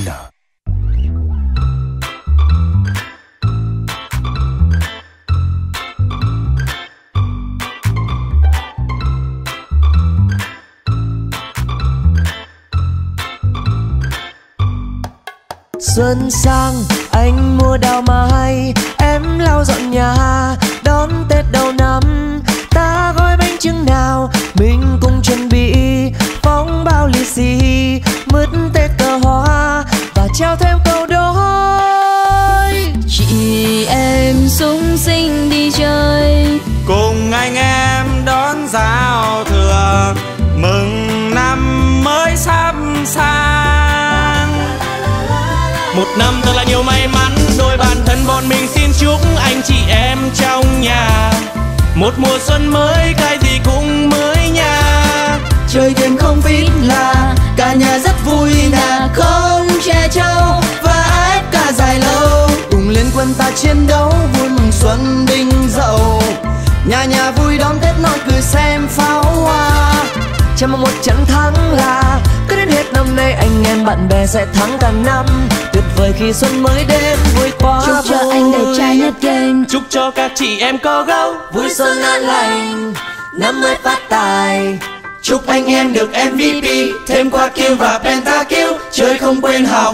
Argentina. Xuân sang anh mua đào mai, em lau dọn nhà đón Tết đầu năm. Ta gói bánh chưng nào mình cùng chuẩn bị, phóng bao lì xì mứt Tết cờ hoa và treo thêm câu đối. Chị em súng sinh đi chơi, cùng anh em đón giao thừa, mừng năm mới sắp sang. Một năm thật là nhiều may mắn, đôi bạn thân bọn mình xin chúc anh chị em trong nhà một mùa xuân mới, cái gì cũng mới nha. Chơi game không biết là cả nhà rất vui nè, không che trâu và ép cả dài lâu, cùng liên quân ta chiến đấu vui mừng xuân đinh dậu. Nhà nhà vui đón Tết nói cười xem pháo hoa, chẳng mong một trận thắng là cứ đến hết năm nay anh em bạn bè sẽ thắng cả năm. Tuyệt vời khi xuân mới đến vui quá. chúc cho anh đẹp trai nhất game, Chúc cho các chị em có gấu vui xuân an lành, năm mới phát tài. Chúc anh em được MVP, thêm qua kill và pentakill, chơi không quên học.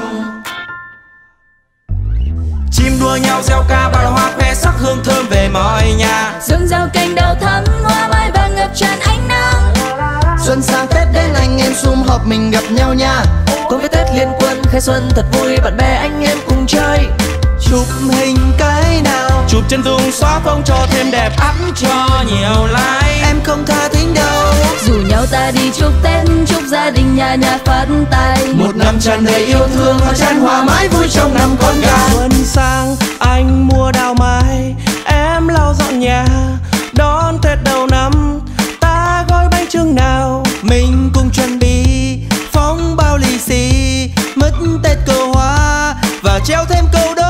Chim đua nhau reo ca và hoa khoe sắc hương thơm về mọi nhà. rừng rau cành đào thắm, hoa mai vàng ngập tràn ánh nắng. Xuân sang Tết đến anh em sum họp mình gặp nhau nha, cùng với Tết liên quân khai xuân thật vui, bạn bè anh em cùng chơi. Chụp hình cái nào, Chụp chân dung xóa phông cho thêm đẹp, up cho nhiều like. em không tha thính đâu. Rủ nhau ta đi chúc Tết, chúc gia đình nhà nhà phát tài. Một năm tràn đầy yêu thương, hoa chan hòa mãi vui trong năm con gái. Xuân sang anh mua đào mai, em lau dọn nhà đón Tết đầu năm. Ta gói bánh chưng nào mình cùng chuẩn bị, phóng bao lì xì mứt Tết cờ hoa và treo thêm câu đối.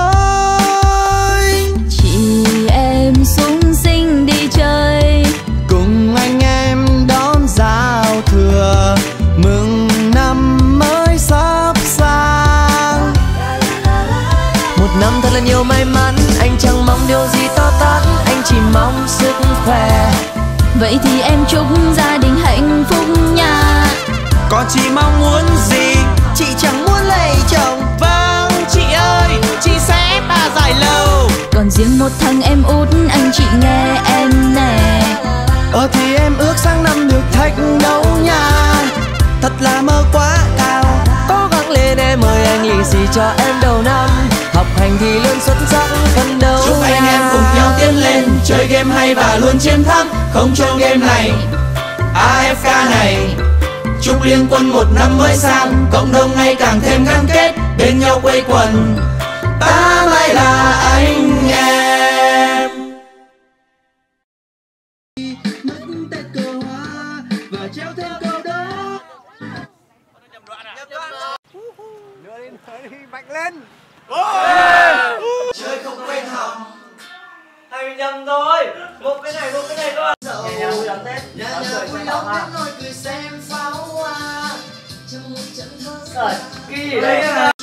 Chị em súng sinh đi chơi, Cùng anh em đón giao thừa, mừng năm mới sắp sang. Một năm thật là nhiều may mắn, anh chẳng mong điều gì to tát, anh chỉ mong sức khỏe. vậy thì em chúc gia đình hạnh phúc nha. Còn chị mong muốn gì? Chị chẳng muốn lấy chồng. Vâng chị ơi, chị sẽ bà dài lâu. Còn riêng một thằng em út, anh chị nghe em nè. Thì em ước sang năm được thách đấu nha. Thật là mơ quá cao, cố gắng lên em ơi, anh lì xì cho em đầu năm. Học hành thì luôn xuất sắc phấn đấu. Chúc anh em cùng nhau tiến lên, chơi game hay và luôn chiến thắng, không chơi game này AFK này. Chúc liên quân một năm mới sang, cộng đồng ngày càng thêm gắn kết, bên nhau quây quần ta mãi là anh em. Tết cờ hoa và treo thêm câu đó. Đưa đi, mạnh lên. Chơi không quên học. Hay nhầm rồi, một cái này thôi. Nhà nhà vui đón Tết, nói cười xem pháo hoa. Trong một trận thơ kỳ đấy à.